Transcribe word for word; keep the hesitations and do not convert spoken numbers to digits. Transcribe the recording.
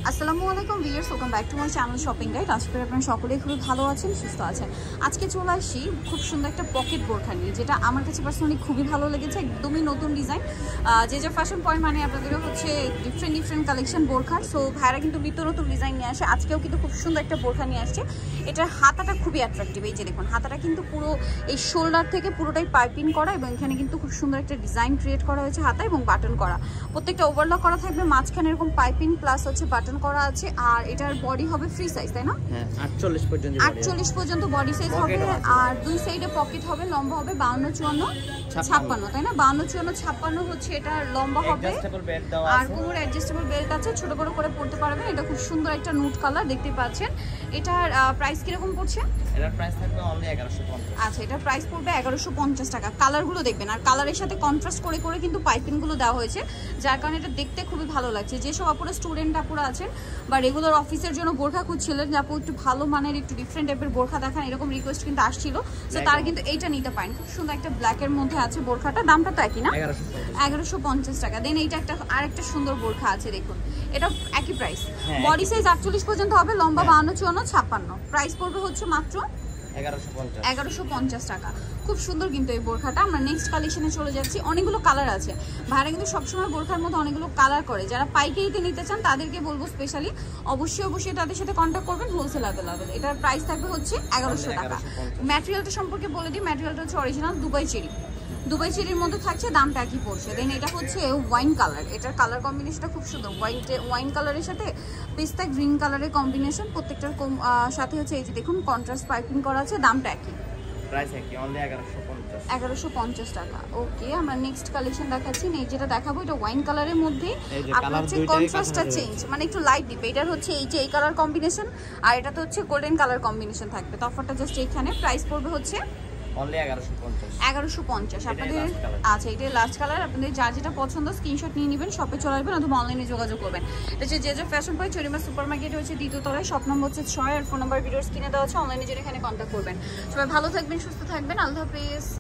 আসসালামু আলাইকুম viewers, welcome back to my channel shopping guide. আজকে আপনারা সকলেই খুবই ভালো আছেন, সুস্থ আছেন। আজকে চলে আসি খুব সুন্দর একটা পকেট বোরখা নিয়ে, যেটা আমার কাছে পার্সোনালি খুবই ভালো লেগেছে। একদমই নতুন ডিজাইন, যে যে ফ্যাশন পয়েন্ট মানে আপনাদেরও হচ্ছে ডিফারেন্ট ডিফারেন্ট কালেকশন বোরখার। সো ভাইরা কিন্তু নিত্য নতুন ডিজাইন নিয়ে আসে। আজকেও কিন্তু খুব সুন্দর একটা বোরখা নিয়ে আসছে। এটার হাতাটা খুবই অ্যাট্রাকটিভ। এই যে দেখুন, হাতাটা কিন্তু পুরো এই শোল্ডার থেকে পুরোটাই পাইপিং করা, এবং এখানে কিন্তু খুব সুন্দর একটা ডিজাইন ক্রিয়েট করা হয়েছে হাতা এবং বাটন করা। প্রত্যেকটা ওভারলক করা থাকবে, মাঝখানে এরকম পাইপিং প্লাস হচ্ছে বাটন করা আছে। আর এটার বডি হবে ফ্রি সাইজ, তাই না? হ্যাঁ, আটচল্লিশ পর্যন্ত আটচল্লিশ পর্যন্ত বডি সাইজ হবে। আর দুই সাইডে পকেট হবে, লম্বা হবে বাউন্ন চুয়ান্ন ছাপ্পান্ন, তাই না? বাউন্ন চুয়ান্ন ছাপ্পান্ন হচ্ছে এটার লম্বা হবে। আর কোমর অ্যাডজাস্টেবল বেল্ট আছে, ছোট বড় করে পড়তে পারবেন। এটা খুব সুন্দর একটা নুট কালার দেখতে পাচ্ছেন। এটার প্রাইস কিরকম পড়ছে? এটার প্রাইস থাকবে অনলি এগারোশো পঞ্চাশ। আচ্ছা, এটার প্রাইস পড়বে এগারোশো পঞ্চাশ টাকা। কালারগুলো দেখবেন, আর কালারের সাথে কন্ট্রাস্ট করে করে কিন্তু পাইপিংগুলো দেওয়া হয়েছে, যার কারণে এটা দেখতে খুবই ভালো লাগছে। যেসব আপুরা স্টুডেন্ট আপুরা আছেন বা রেগুলার অফিসের জন্য বোরখা খুঁজছিলেন, যে আপু একটু ভালো মানের একটু ডিফারেন্ট টাইপের বোরখা দেখান, এরকম রিকোয়েস্ট কিন্তু আসছিল। তো তারা কিন্তু এইটা নিতে পারেন। খুব সুন্দর একটা ব্ল্যাকের মধ্যে আছে বোরখাটা। দামটা তো একই না? এগারোশো পঞ্চাশ টাকা। দেন এইটা একটা আরেকটা সুন্দর বোরখা আছে, দেখুন এটা একই প্রাইস। বডি সাইজ আটচল্লিশ পর্যন্ত হবে, লম্বা বাউন্ন চুয়ান্ন ছাপ্পান্ন। প্রাইস পড়বে হচ্ছে মাত্র এগারোশো পঞ্চাশ টাকা। খুব সুন্দর কিন্তু এই বোরখাটা। আমরা নেক্সট কালেকশনে চলে যাচ্ছি। অনেকগুলো কালার আছে। ভাইরা কিন্তু সবসময় বোরখার মধ্যে অনেকগুলো কালার করে। যারা পাইকারিতে নিতে চান তাদেরকে বলবো স্পেশালি অবশ্যই অবশ্যই তাদের সাথে কন্ট্যাক্ট করবেন। Wholesale available. এটার প্রাইস থাকবে হচ্ছে এগারোশো টাকা। ম্যাটেরিয়ালটা সম্পর্কে বলে দিই, ম্যাটেরিয়ালটা হচ্ছে অরিজিনাল দুবাই চেরি। দুবাই চেরির মধ্যে থাকছে, দামটা একই পড়ছে। দেন এটা হচ্ছে ওয়াইন কালার। এটার কালার কম্বিনেশনটা খুব সুন্দর। হোয়াইট ওয়াইন কালারের সাথে পিস্তা গ্রিন কালারের কম্বিনেশন। প্রত্যেকটার সাথে হচ্ছে এই যে দেখুন কন্ট্রাস্ট পাইপিং করা আছে। দামটা একই, প্রাইস একই, অনলি এগারোশো পঞ্চাশ। এগারোশো পঞ্চাশ টাকা। ওকে, আমরা নেক্সট কালেকশন দেখাচ্ছি। এই যেটা দেখাবো এটা ওয়াইন কালারের মধ্যে। আপনার হচ্ছে কন্ট্রাস্টটা চেঞ্জ, মানে একটু লাইট দিবে। এটার হচ্ছে এই যে এই কালার কম্বিনেশন, আর এটা তো হচ্ছে গোল্ডেন কালার কম্বিনেশন থাকবে। তফাৎটা জাস্ট এইখানে। প্রাইস পড়বে হচ্ছে এগারোশো পঞ্চাশ। আপনাদের আচ্ছা, এটা লাস্ট কালার। আপনাদের যার যেটা পছন্দ স্ক্রিনশট নিয়ে নেবেন, শপে চলে আসবেন অথবা অনলাইনে যোগাযোগ করবেন। এটা হচ্ছে যে যে ফ্যাশন পয়েন্ট চরিমা সুপার মার্কেট হচ্ছে দ্বিতীয় তলায়, শপ নম্বর হচ্ছে ছয়। আর ফোন নাম্বার ভিডিওস কিনে দেওয়া আছে, অনলাইনে জন্য এখানে কন্ট্যাক্ট করবেন। সবাই ভালো থাকবেন, সুস্থ থাকবেন। আল্লাহ হাফেজ।